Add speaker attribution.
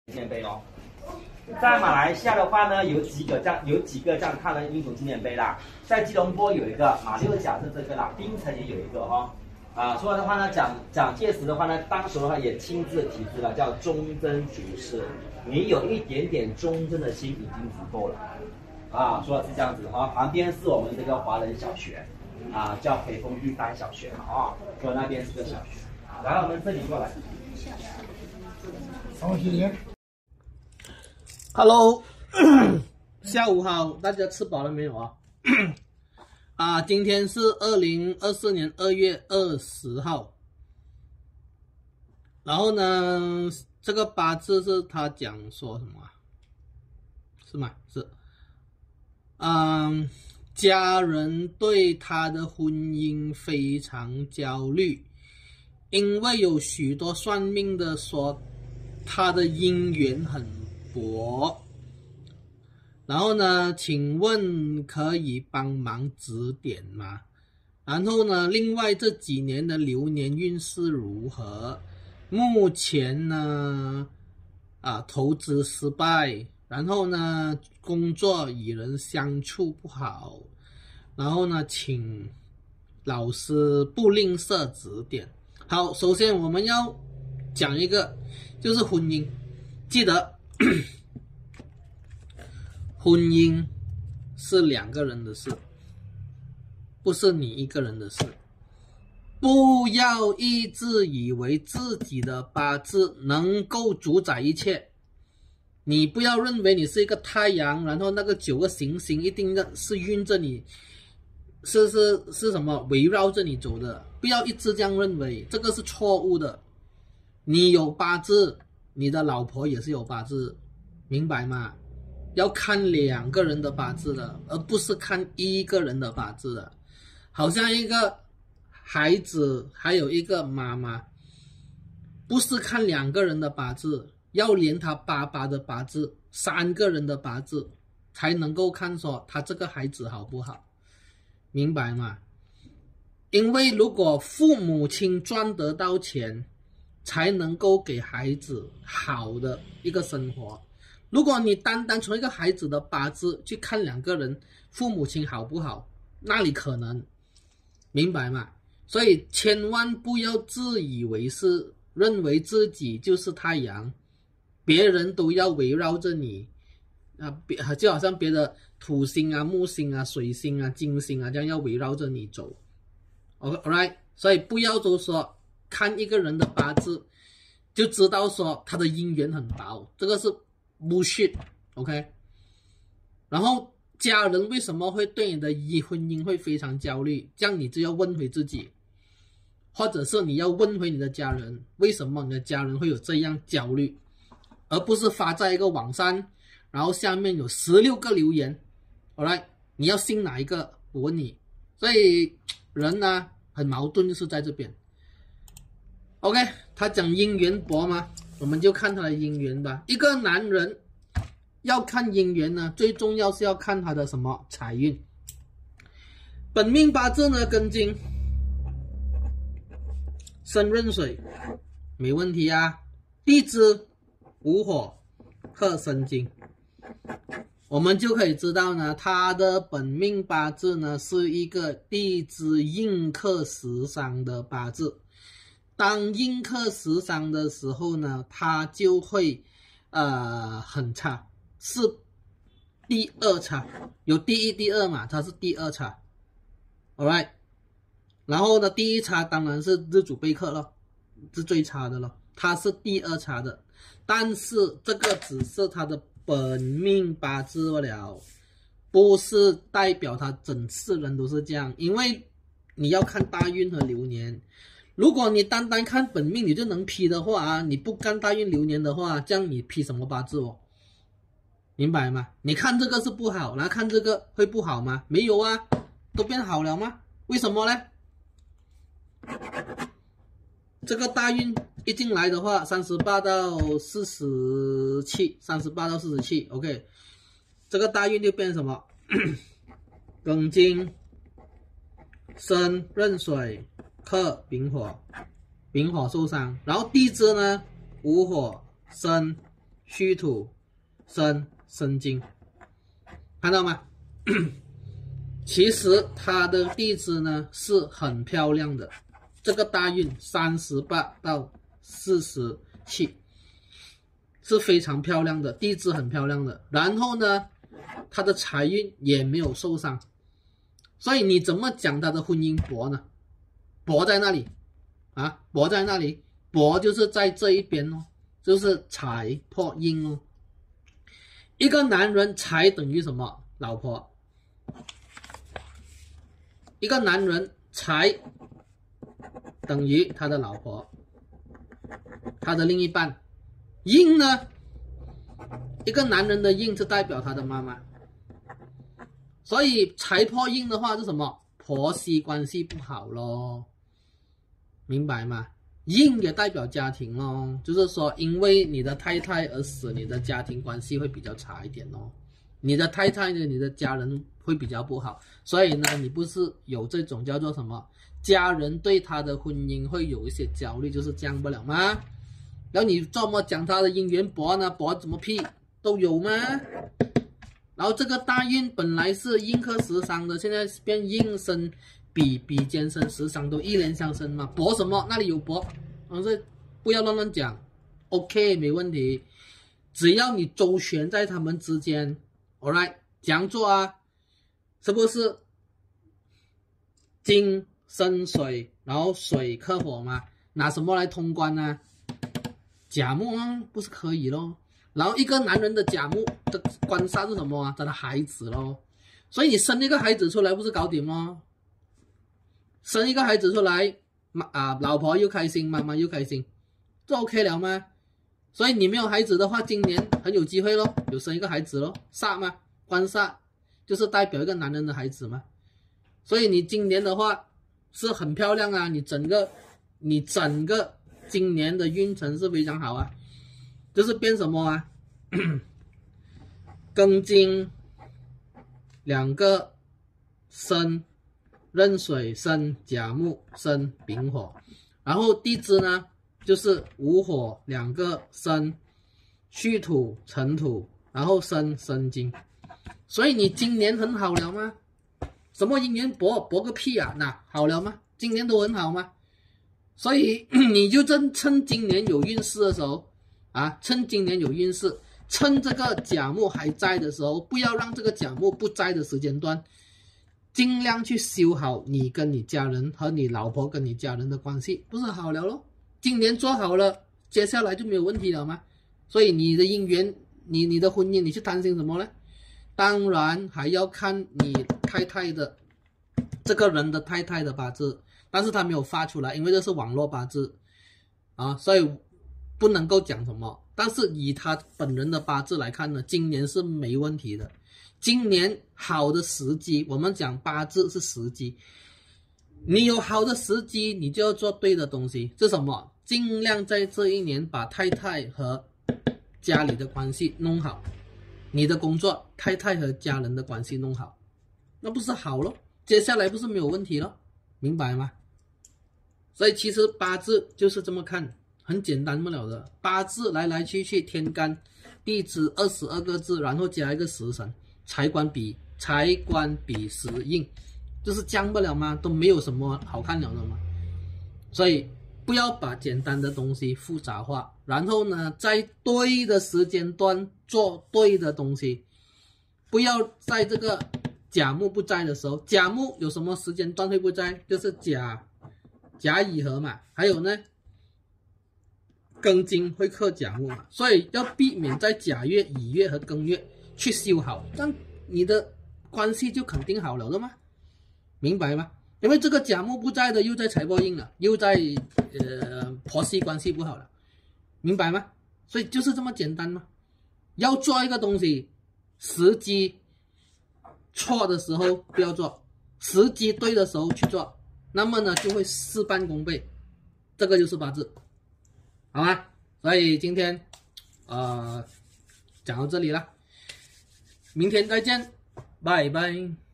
Speaker 1: 纪念碑哦。在马来西亚的话呢，有几个这样抗日英雄纪念碑啦。在吉隆坡有一个，马六甲是这个啦，槟城也有一个哈、哦。所以的话呢，蒋介石的话呢，当时的话也亲自题字了，叫忠贞主事。你有一点点忠贞的心已经足够了。说的是这样子哈、旁边是我们这个华人小学，叫北丰玉丹小学所以那边是个小学。来，我们这里过来。
Speaker 2: Hello， 下午好，大家吃饱了没有啊？今天是2024年2月20号，然后呢，这个八字是他讲说什么是吗？是，家人对他的婚姻非常焦虑，因为有许多算命的说他的姻缘很薄，然后呢，请问可以帮忙指点吗？然后呢，另外这几年的流年运势如何？目前呢，投资失败，然后呢，工作与人相处不好，然后呢，请老师不吝啬指点。好，首先我们要讲一个，就是婚姻，记得婚姻是2个人的事，不是你一个人的事。不要一直以为自己的八字能够主宰一切，你不要认为你是一个太阳，然后那个9个行星一定是晕着你，是什么围绕着你走的，不要一直这样认为，这个是错误的。你有八字，你的老婆也是有八字，明白吗？要看2个人的八字的，而不是看1个人的八字的。好像一个孩子还有一个妈妈，不是看2个人的八字，要连他爸爸的八字，3个人的八字才能够看说他这个孩子好不好，明白吗？因为如果父母亲赚得到钱，才能够给孩子好的一个生活。如果你单单从一个孩子的八字去看2个人父母亲好不好，那里可能，明白吗？所以千万不要自以为是，认为自己就是太阳，别人都要围绕着你就好像别的土星木星水星金星这样要围绕着你走。 Alright， 所以不要都说看一个人的八字就知道说他的姻缘很薄，这个是bullshit。 OK， 然后家人为什么会对你的婚姻会非常焦虑，这样你就要问回自己，或者是你要问回你的家人，为什么你的家人会有这样焦虑，而不是发在一个网上，然后下面有16个留言。 Alright， 你要信哪一个？我问你。所以人呢很矛盾，就是在这边。 OK， 他讲姻缘薄吗？我们就看他的姻缘吧。一个男人要看姻缘呢，最重要是要看他的什么财运。本命八字呢，庚金生壬水没问题啊，地支午火克申金，我们就可以知道呢，他的本命八字呢是一个地支印克食伤的八字。当印克食伤的时候呢，他就会很差，是第2差，有第1、第2嘛，他是第2差。 Alright， 然后呢，第1差当然是日主被克了，是最差的了，他是第2差的，但是这个只是他的本命八字了，不是代表他整世人都是这样，因为你要看大运和流年。如果你单单看本命你就能批的话你不看大运流年的话，这样你批什么八字明白吗？你看这个是不好，然后看这个会不好吗？没有啊，都变好了吗？为什么呢？这个大运一进来的话，38到47 OK， 这个大运就变什么庚金生壬水克丙火，丙火受伤，然后地支呢午火生戌土生申金，看到吗？其实他的地支呢是很漂亮的，这个大运38到47是非常漂亮的，地支很漂亮的。然后呢，他的财运也没有受伤，所以你怎么讲他的婚姻薄呢？薄在那里啊，薄在那里，薄就是在这一边哦，就是财破印哦。一个男人财等于什么？老婆。一个男人财等于他的老婆，他的另一半。印呢？一个男人的印是代表他的妈妈，所以财破印的话是什么？婆媳关系不好咯，明白吗？印也代表家庭咯，就是说因为你的太太而使你的家庭关系会比较差一点咯，你的太太呢，你的家人会比较不好，所以呢，你不是有这种叫做什么？家人对他的婚姻会有一些焦虑，就是这样不了吗？然后你这么讲他的姻缘薄呢？薄怎么屁都有吗？然后这个大运本来是印克食伤的，现在变印生比肩生食伤，都一连相生嘛。薄什么？那里有薄？所以不要乱讲。OK， 没问题。只要你周旋在他们之间 ，alright， 这样做啊，是不是？金生水，然后水克火嘛，拿什么来通关呢？甲木啊，不是可以咯？然后一个男人的甲木的官煞是什么啊？他的孩子咯。所以你生一个孩子出来，不是搞定咯？生一个孩子出来，老婆又开心，妈妈又开心，这 OK 了吗？所以你没有孩子的话，今年很有机会咯，有生一个孩子咯，煞嘛，官煞就是代表一个男人的孩子嘛。所以你今年的话是很漂亮啊，你整个今年的运程是非常好啊，就是变什么啊？庚金两个生壬水生甲木生丙火，然后地支呢就是午火两个生戌土辰土，然后生申金，所以你今年很好了吗？什么姻缘薄个屁啊？那好了吗？今年都很好吗？所以你就趁今年有运势的时候啊，趁今年有运势，趁这个甲木还在的时候，不要让这个甲木不在的时间段，尽量去修好你跟你家人和你老婆跟你家人的关系，不是好了咯？今年做好了，接下来就没有问题了吗？所以你的姻缘，你的婚姻，你去担心什么呢？当然还要看你太太的这个人的太太的八字，但是他没有发出来，因为这是网络八字啊，所以不能够讲什么。但是以他本人的八字来看呢，今年是没问题的。今年好的时机，我们讲八字是时机，你有好的时机，你就要做对的东西。是什么？尽量在这一年把太太和家里的关系弄好，你的工作，太太和家人的关系弄好，那不是好咯？接下来不是没有问题了，明白吗？所以其实八字就是这么看，很简单不了的。八字来来去去，天干地支22个字，然后加一个时辰，财官比时印，就是降不了吗？都没有什么好看了的吗？所以不要把简单的东西复杂化，然后呢，在对的时间段做对的东西，不要在这个甲木不在的时候，甲木有什么时间段会不在？就是甲乙合嘛，还有呢，庚金会克甲木嘛，所以要避免在甲月、乙月和庚月去修好，这样你的关系就肯定好了的吗？明白吗？因为这个甲木不在的，又在财破印了，又在婆媳关系不好了，明白吗？所以就是这么简单嘛。要做一个东西，时机错的时候不要做，时机对的时候去做，那么呢就会事半功倍。这个就是八字，好吗？所以今天讲到这里了，明天再见，拜拜。